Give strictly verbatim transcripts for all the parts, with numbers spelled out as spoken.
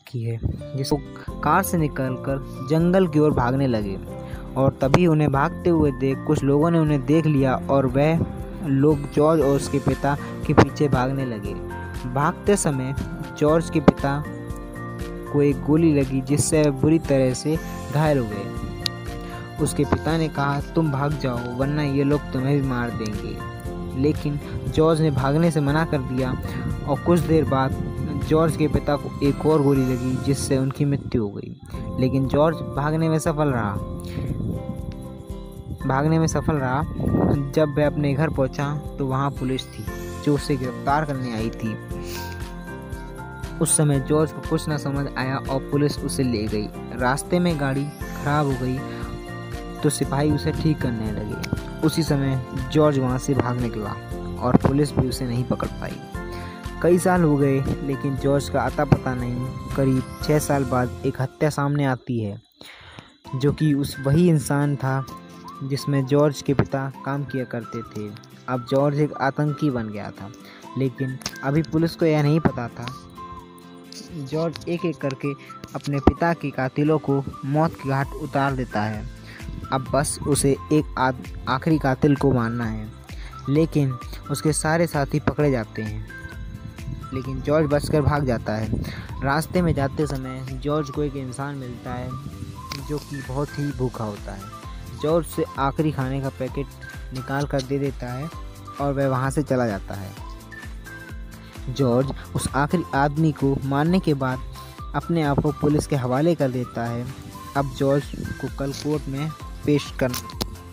की है, जिसको कार से निकलकर जंगल की ओर भागने लगे और तभी उन्हें भागते हुए देख कुछ लोगों ने उन्हें देख लिया और वह लोग जॉर्ज और उसके पिता के पीछे भागने लगे। भागते समय जॉर्ज के पिता को एक गोली लगी, जिससे वह बुरी तरह से घायल हो गए। उसके पिता ने कहा, तुम भाग जाओ वरना ये लोग तुम्हें भी मार देंगे, लेकिन जॉर्ज ने भागने से मना कर दिया और कुछ देर बाद जॉर्ज के पिता को एक और गोली लगी, जिससे उनकी मृत्यु हो गई। लेकिन जॉर्ज भागने में सफल रहा भागने में सफल रहा जब वह अपने घर पहुंचा तो वहां पुलिस थी जो उसे गिरफ्तार करने आई थी। उस समय जॉर्ज को कुछ न समझ आया और पुलिस उसे ले गई। रास्ते में गाड़ी खराब हो गई तो सिपाही उसे ठीक करने लगे। उसी समय जॉर्ज वहां से भाग निकला और पुलिस भी उसे नहीं पकड़ पाई। कई साल हो गए लेकिन जॉर्ज का अता पता नहीं। करीब छः साल बाद एक हत्या सामने आती है, जो कि उस वही इंसान था जिसमें जॉर्ज के पिता काम किया करते थे। अब जॉर्ज एक आतंकी बन गया था, लेकिन अभी पुलिस को यह नहीं पता था। जॉर्ज एक एक करके अपने पिता के कातिलों को मौत के घाट उतार देता है। अब बस उसे एक आखिरी कातिल को मारना है, लेकिन उसके सारे साथी पकड़े जाते हैं। लेकिन जॉर्ज बचकर भाग जाता है। रास्ते में जाते समय जॉर्ज को एक इंसान मिलता है जो कि बहुत ही भूखा होता है। जॉर्ज से आखिरी खाने का पैकेट निकाल कर दे देता है और वह वहाँ से चला जाता है। जॉर्ज उस आखिरी आदमी को मारने के बाद अपने आप को पुलिस के हवाले कर देता है। अब जॉर्ज को कल कोर्ट में पेश करना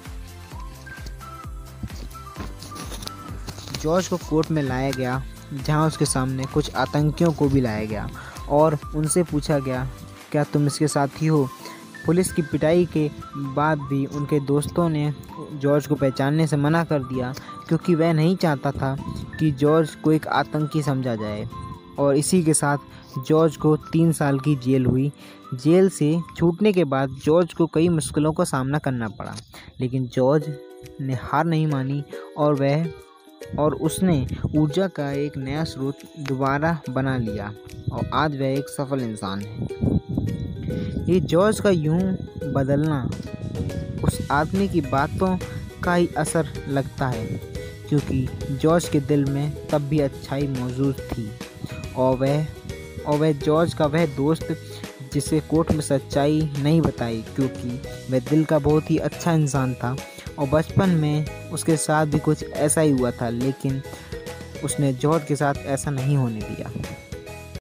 जॉर्ज को कोर्ट में लाया गया, जहां उसके सामने कुछ आतंकियों को भी लाया गया और उनसे पूछा गया, क्या तुम इसके साथी हो? पुलिस की पिटाई के बाद भी उनके दोस्तों ने जॉर्ज को पहचानने से मना कर दिया, क्योंकि वह नहीं चाहता था कि जॉर्ज को एक आतंकी समझा जाए। और इसी के साथ जॉर्ज को तीन साल की जेल हुई। जेल से छूटने के बाद जॉर्ज को कई मुश्किलों का सामना करना पड़ा, लेकिन जॉर्ज ने हार नहीं मानी और वह और उसने ऊर्जा का एक नया स्रोत दोबारा बना लिया और आज वह एक सफल इंसान है। ये जॉर्ज का यूं बदलना उस आदमी की बातों का ही असर लगता है, क्योंकि जॉर्ज के दिल में तब भी अच्छाई मौजूद थी और वह और वह जॉर्ज का वह दोस्त जिसे कोर्ट में सच्चाई नहीं बताई, क्योंकि वह दिल का बहुत ही अच्छा इंसान था और बचपन में उसके साथ भी कुछ ऐसा ही हुआ था, लेकिन उसने जॉर्ज के साथ ऐसा नहीं होने दिया।